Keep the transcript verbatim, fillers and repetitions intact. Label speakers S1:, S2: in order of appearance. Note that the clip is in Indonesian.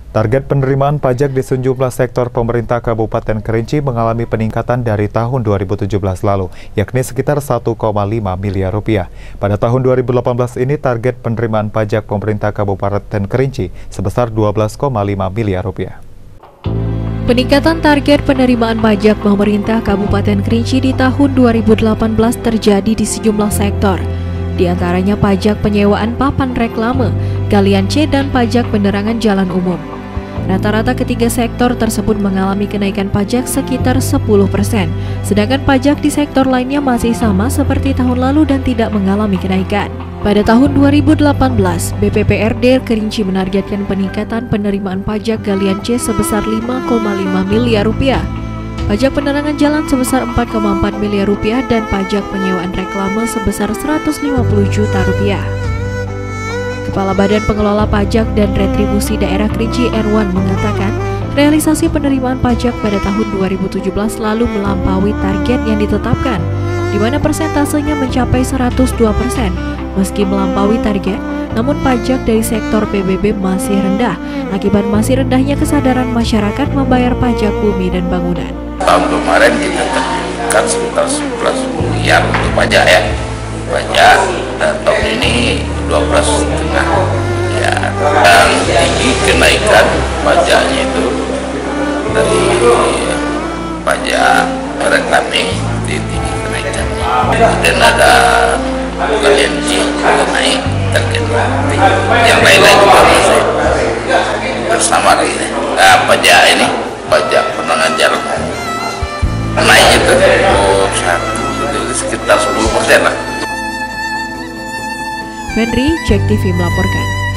S1: Target penerimaan pajak di sejumlah sektor pemerintah Kabupaten Kerinci mengalami peningkatan dari tahun dua ribu tujuh belas lalu, yakni sekitar satu koma lima miliar rupiah. Pada tahun dua ribu delapan belas ini target penerimaan pajak pemerintah Kabupaten Kerinci sebesar dua belas koma lima miliar rupiah.
S2: Peningkatan target penerimaan pajak pemerintah Kabupaten Kerinci di tahun dua ribu delapan belas terjadi di sejumlah sektor. Di antaranya pajak penyewaan papan reklame, galian C, dan pajak penerangan jalan umum. Rata-rata ketiga sektor tersebut mengalami kenaikan pajak sekitar sepuluh persen, sedangkan pajak di sektor lainnya masih sama seperti tahun lalu dan tidak mengalami kenaikan. Pada tahun dua ribu delapan belas, B P P R D Kerinci menargetkan peningkatan penerimaan pajak galian C sebesar lima koma lima miliar rupiah, pajak penerangan jalan sebesar empat koma empat miliar rupiah, dan pajak penyewaan reklame sebesar seratus lima puluh juta rupiah. Kepala Badan Pengelola Pajak dan Retribusi Daerah Kerinci Erwan mengatakan, realisasi penerimaan pajak pada tahun dua ribu tujuh belas lalu melampaui target yang ditetapkan, di mana persentasenya mencapai seratus dua persen. Meski melampaui target, namun pajak dari sektor P B B masih rendah, akibat masih rendahnya kesadaran masyarakat membayar pajak bumi dan bangunan.
S3: Tahun kemarin kita terjukan sekitar sebelas miliar untuk pajak ya, pajak, dan tahun ini dua belas setengah ya, dan tinggi kenaikan pajaknya itu dari pajak reklame tinggi kenaikan, dan ada galian C juga naik target, yang lain-lain juga masih bersama lagi. Nah, pajak ini pajak penerangan jalan naiknya ke satu sekitar sepuluh persen lah.
S2: Henry, Jack T V melaporkan.